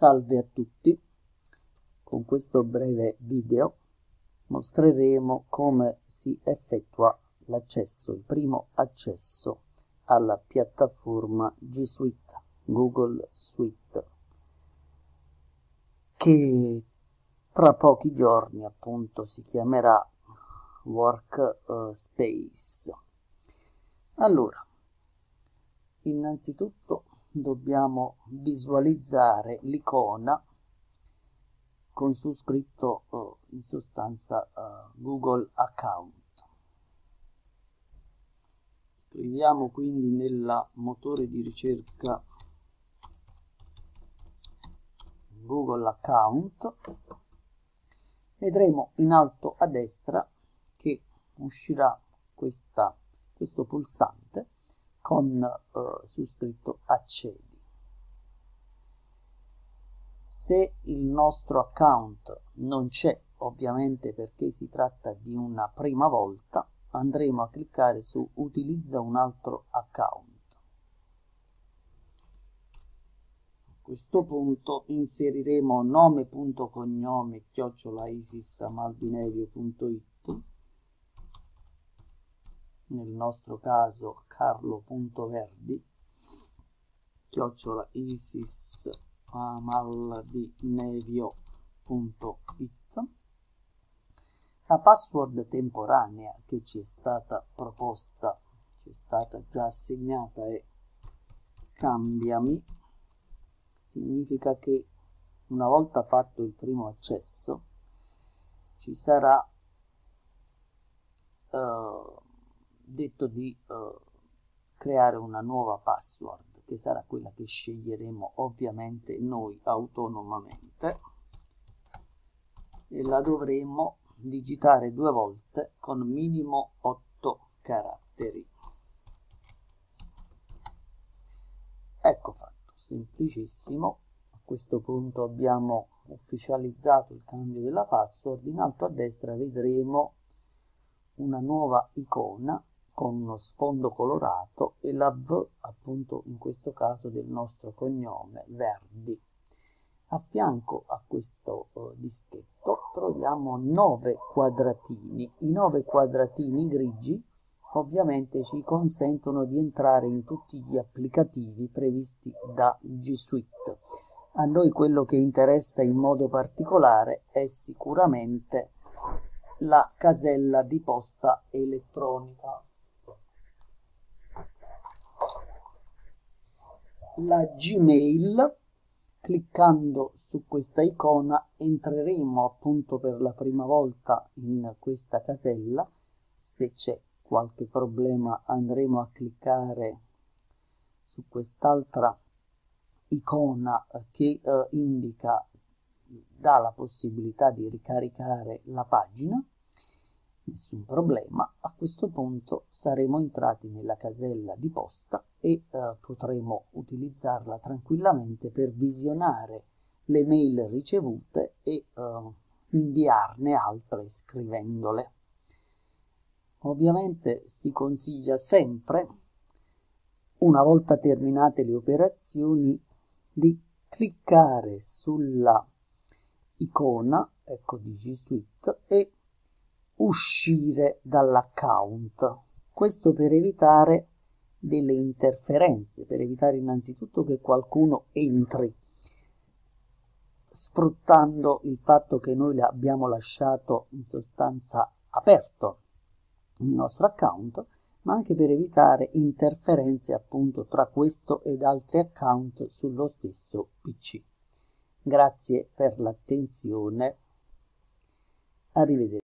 Salve a tutti, con questo breve video mostreremo come si effettua l'accesso, il primo accesso alla piattaforma G Suite, Google Suite, che tra pochi giorni appunto si chiamerà Workspace. Allora, innanzitutto dobbiamo visualizzare l'icona con su scritto in sostanza Google Account. Scriviamo quindi nel motore di ricerca Google Account. Vedremo in alto a destra che uscirà questo pulsante con su scritto accedi. Se il nostro account non c'è, ovviamente perché si tratta di una prima volta, andremo a cliccare su utilizza un altro account. A questo punto inseriremo nome.cognome @isisamaldinevio.it, nel nostro caso carlo.verdi @isisamaldinevio.it. La password temporanea che ci è stata proposta, ci è stata già assegnata, è cambiami. Significa che una volta fatto il primo accesso ci sarà detto di creare una nuova password, che sarà quella che sceglieremo ovviamente noi autonomamente, e la dovremo digitare 2 volte con minimo 8 caratteri. Ecco fatto, semplicissimo. A questo punto abbiamo ufficializzato il cambio della password. In alto a destra vedremo una nuova icona con uno sfondo colorato e la V, appunto in questo caso del nostro cognome, Verdi. A fianco a questo dischetto troviamo 9 quadratini. I 9 quadratini grigi ovviamente ci consentono di entrare in tutti gli applicativi previsti da G Suite. A noi quello che interessa in modo particolare è sicuramente la casella di posta elettronica. La Gmail, cliccando su questa icona entreremo appunto per la prima volta in questa casella. Se c'è qualche problema andremo a cliccare su quest'altra icona che dà la possibilità di ricaricare la pagina. Nessun problema. A questo punto saremo entrati nella casella di posta e potremo utilizzarla tranquillamente per visionare le mail ricevute e inviarne altre scrivendole. Ovviamente si consiglia sempre, una volta terminate le operazioni, di cliccare sulla icona, ecco, di G Suite e uscire dall'account. Questo per evitare delle interferenze, per evitare innanzitutto che qualcuno entri sfruttando il fatto che noi abbiamo lasciato in sostanza aperto il nostro account, ma anche per evitare interferenze appunto tra questo ed altri account sullo stesso PC. Grazie per l'attenzione, arrivederci.